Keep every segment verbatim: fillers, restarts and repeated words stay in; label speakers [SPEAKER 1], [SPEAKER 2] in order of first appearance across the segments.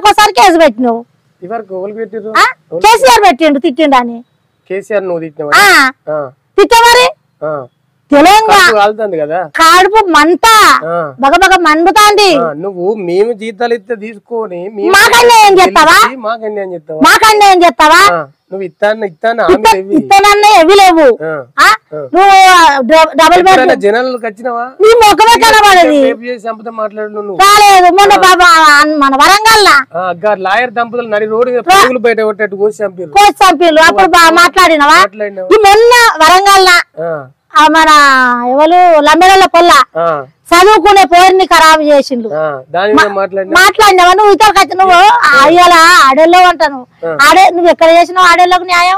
[SPEAKER 1] నెలకోసారి కేసు పెట్టినావు కేసీఆర్ పెట్టిండు తిట్టిండు అని
[SPEAKER 2] కేసీఆర్ నువ్వు తిట్టినా
[SPEAKER 1] తిట్ట మరి తెలంగాణ కడుపు మంట బగ బగ మండుతాంది
[SPEAKER 2] నువ్వు మేము జీతాలు ఇస్తే తీసుకొని
[SPEAKER 1] మాకన్యాయం చేస్తావా
[SPEAKER 2] మాకన్యాయం చేస్తావా
[SPEAKER 1] మాకన్యాయం చేస్తావా
[SPEAKER 2] నువ్వు ఇస్తాను ఇస్తాను
[SPEAKER 1] ఇస్తానన్నా ఎవి లేవు నువ్వు డబుల్ బెడ్
[SPEAKER 2] జనాలకు వచ్చినావా
[SPEAKER 1] నీ ముఖమే కనబడేది
[SPEAKER 2] మాట్లాడు
[SPEAKER 1] కాలేదు మొన్న బాబా మన వరంగల్
[SPEAKER 2] లాయర్ దంపతులు నడి రోడ్డు బయట కొట్టేట్టు కోసి చంపారు
[SPEAKER 1] కోసి చంపారు అప్పుడు మాట్లాడినవా ఈ మొన్న వరంగల్ మన ఎవరు లంబెడల పొల్ల చదువుకునే పోరిని ఖరాబు చేసిండు మాట్లాడినావా నువ్వు ఇతరులకు వచ్చి నువ్వు అయ్యాలా ఆడేళ్ళో అంటాను ఆడే నువ్వు ఎక్కడ చేసినావు ఆడేళ్ళకు న్యాయం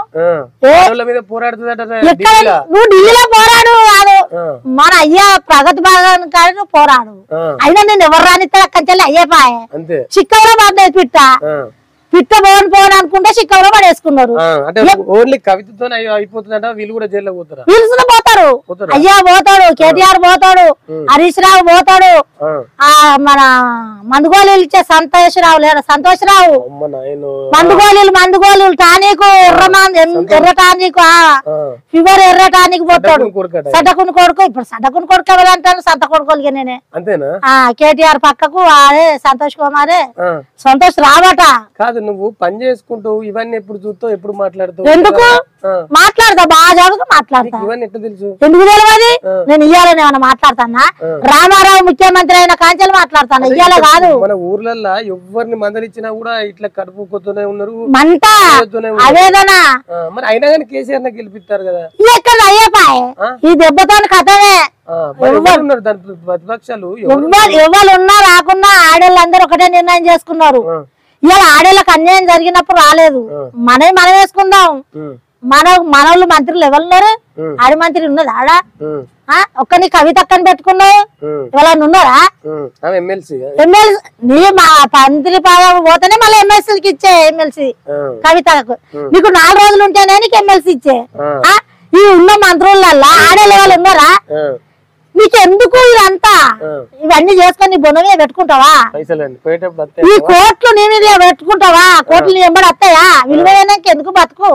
[SPEAKER 1] ఎక్కడ నువ్వు ఢిల్లీలో పోరాడు కాదు మన అయ్యా ప్రగతి భాగం కాదు నువ్వు పోరాడు అయినా నేను ఎవరు రానిస్తే అక్కడి నుంచి అయ్యేపాయే చిక్కవలో బాగా పిట్ట పిట్ట పోను పోను అనుకుంటే చిక్కవలో పడేసుకున్నారు
[SPEAKER 2] ఓన్లీ కవితతో అయిపోతుందంట వీళ్ళు కూడా జైల్లో పోతారు
[SPEAKER 1] వీళ్ళు పోతారు అయ్యా పోతాడు కేటీఆర్ పోతాడు హరీష్ రావు పోతాడు ఆ మన మందుగోళీలు ఇచ్చే సంతోషరావు లేదా సంతోషరావు మందుగోళీలు మందుగోళీలు టానికు ఎర్ర ఎర్ర టానికు ఫీవర్ ఎర్ర టానిక్ పోతాడు సడ్డకుని కొడుకు ఇప్పుడు సడ్డకుని కొడుకు ఎవరంటాను సంత కొడుకోలిగా నేనే కేటీఆర్ పక్కకు అదే సంతోష్ కుమారే సంతోష్ రావట
[SPEAKER 2] కాదు నువ్వు పని చేసుకుంటూ ఇవన్నీ ఎప్పుడు చూస్తావు ఎప్పుడు మాట్లాడుతావు
[SPEAKER 1] ఎందుకు మాట్లాడతా బాగా చదువుకు మాట్లాడతా
[SPEAKER 2] ఇవన్నీ ఎట్లా తెలుసు
[SPEAKER 1] ఎందుకు తెలియదు నేను ఇయ్యాలని ఏమన్నా మాట్లాడతానా రామారావు ముఖ్యమంత్రి అయిన కాంచెలు మాట్లాడతాను ఇయ్యాల కాదు
[SPEAKER 2] మన ఊర్లలో ఎవరిని మందలిచ్చినా కూడా ఇట్లా కడుపుకొతూనే ఉన్నారు
[SPEAKER 1] మంట అవేదన
[SPEAKER 2] మరి అయినా కానీ కేసీఆర్ గెలిపిస్తారు కదా
[SPEAKER 1] ఎక్కడ అయ్యేపాయ్ ఈ దెబ్బతో కథమే
[SPEAKER 2] ప్రతిపక్షాలు
[SPEAKER 1] ఎవరు ఉన్నా రాకున్నా ఆడేళ్ళందరూ ఒకటే నిర్ణయం చేసుకున్నారు ఇలా ఆడేళ్ళకి అన్యాయం జరిగినప్పుడు రాలేదు మనమే మనం వేసుకుందాం మన మనోళ్ళు మంత్రులు ఎవరున్నారు ఆడి మంత్రి ఉన్నది ఆడ ఒక్కని కవిత అక్కని పెట్టుకున్నావు ఎవరన్నా ఉన్నారా
[SPEAKER 2] ఎమ్మెల్సీ
[SPEAKER 1] ఎమ్మెల్సీ నీ మా మంత్రి పదవి పోతేనే మళ్ళీ ఎమ్మెల్సీకి ఇచ్చే ఎమ్మెల్సీ కవితకు నీకు నాలుగు రోజులు ఉంటేనే నీకు ఎమ్మెల్సీ ఇచ్చే ఈ ఉన్న మంత్రులల్లా ఆడేళ్ళ వాళ్ళు ఉన్నారా నీకు ఎందుకు ఇదంతా ఇవన్నీ చేసుకొని బొనమే పెట్టుకుంటావా ఈ కోట్లు నీ మీద పెట్టుకుంటావా కోట్లు నీ ఎంబడి వస్తాయా విలువైనాక ఎందుకు బతుకు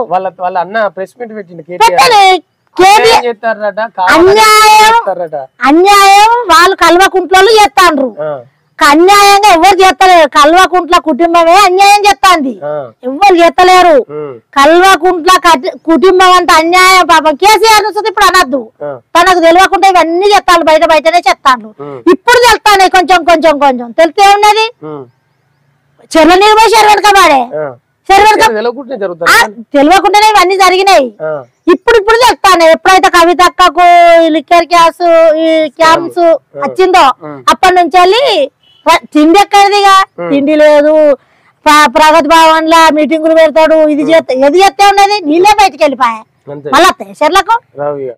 [SPEAKER 1] అన్యాయం అన్యాయం వాళ్ళు కల్వకుంట్లలో చేస్తాండ్రు అన్యాయంగా ఎవరు చేస్తలేరు కల్వకుంట్ల కుటుంబమే అన్యాయం చేస్తాంది ఎవరు చేస్తలేరు కల్వకుంట్ల కుటుంబం అంటే అన్యాయం పాపం కేసీఆర్ నుంచి ఇప్పుడు అనద్దు తనకు తెలియకుండా ఇవన్నీ చెప్తాను బయట బయటనే చెప్తాను ఇప్పుడు తెలుస్తాను కొంచెం కొంచెం కొంచెం తెలితే ఉన్నది చెర్ల నీరు పోయి చెరు వెనకబాడే చెరు వెనక తెలియకుండానే ఇవన్నీ జరిగినాయి ఇప్పుడు ఇప్పుడు చెప్తాను ఎప్పుడైతే కవితక్కకు లిక్కర్ క్యాస్ ఈ క్యాంప్స్ వచ్చిందో అప్పటి నుంచి వెళ్ళి తిండి ఎక్కడిదిగా తిండి లేదు ప్రగతి భవన్ లా మీటింగులు పెడతాడు ఇది చేస్తా ఏది చేస్తే ఉన్నది నీళ్ళే బయటకు వెళ్ళిపోయా మళ్ళీ చెర్లకు